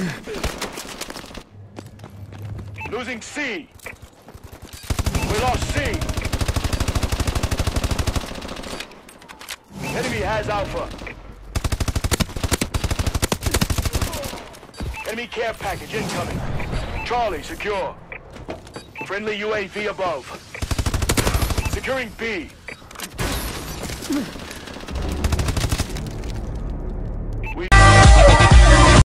Losing C. We lost C. Enemy has Alpha. Enemy care package incoming. Charlie, secure. Friendly UAV above. Securing B.